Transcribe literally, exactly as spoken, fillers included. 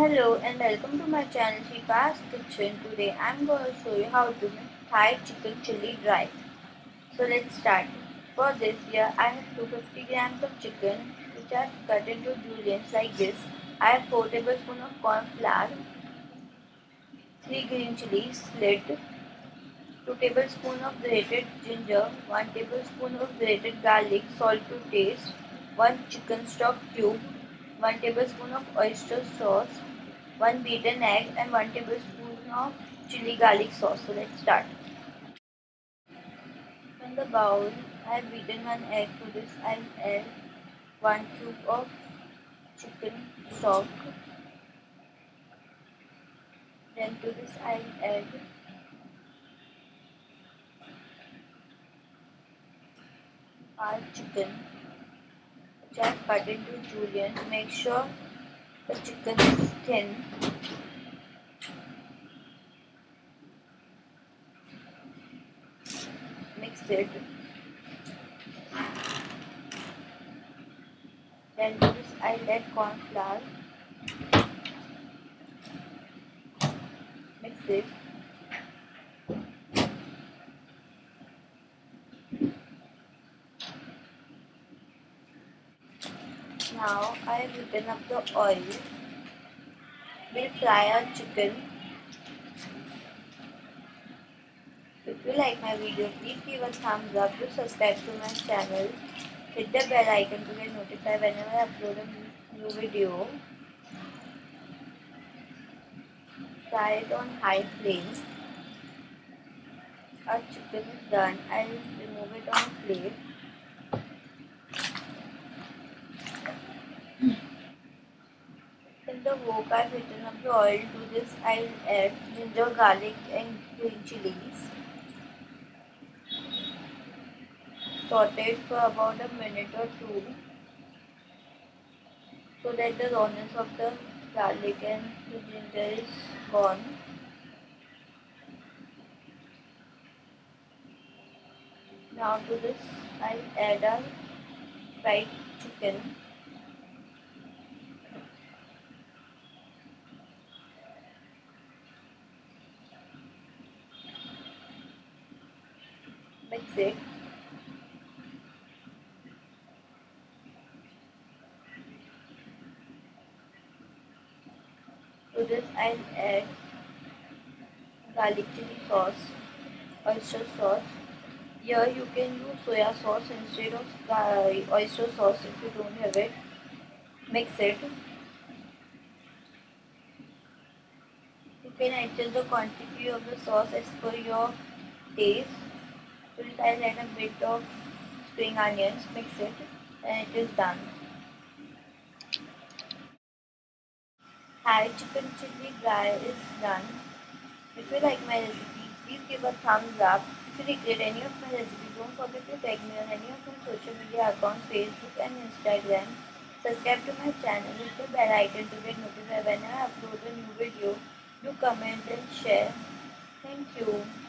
Hello and welcome to my channel Shifa's Kitchen. Today I'm going to show you how to make Thai chicken chili dry. So let's start. For this here I have two hundred fifty grams of chicken which I have cut into juliennes like this. I have four tablespoons of corn flour, three green chilies slit, two tablespoons of grated ginger, one tablespoon of grated garlic, salt to taste, one chicken stock cube, one tablespoon of oyster sauce, one beaten egg and one tablespoon of chili garlic sauce. So let's start. In the bowl, I have beaten one egg. To this I will add one cube of chicken stock. Then to this I will add our chicken which I have cut into julienne. Make sure the chicken is thin. Mix it. Then to this I will add corn flour. Mix it. Now I have heated up the oil. We'll fry our chicken. If you like my video, please give a thumbs up, to subscribe to my channel, hit the bell icon to get notified whenever I upload a new video. Fry it on high flame. Our chicken is done. I'll remove it on a plate. In the wok, I've heated up the oil. To this, I'll add ginger, garlic, and green chilies. Saute it for about a minute or two so that the rawness of the garlic and the ginger is gone. Now to this I'll add a fried chicken. Mix it. To this I'll add garlic chili sauce, oyster sauce. Here you can use soya sauce instead of uh, oyster sauce if you don't have it. Mix it. You can adjust the quantity of the sauce as per your taste. So I'll add a bit of spring onions. Mix it and it is done. Thai chicken chili dry is done. If you like my recipe, please give a thumbs up. If you regret any of my recipes, don't forget to tag me on any of my social media accounts, Facebook and Instagram. Subscribe to my channel, hit the bell icon to get notified when I upload a new video. Do comment and share. Thank you.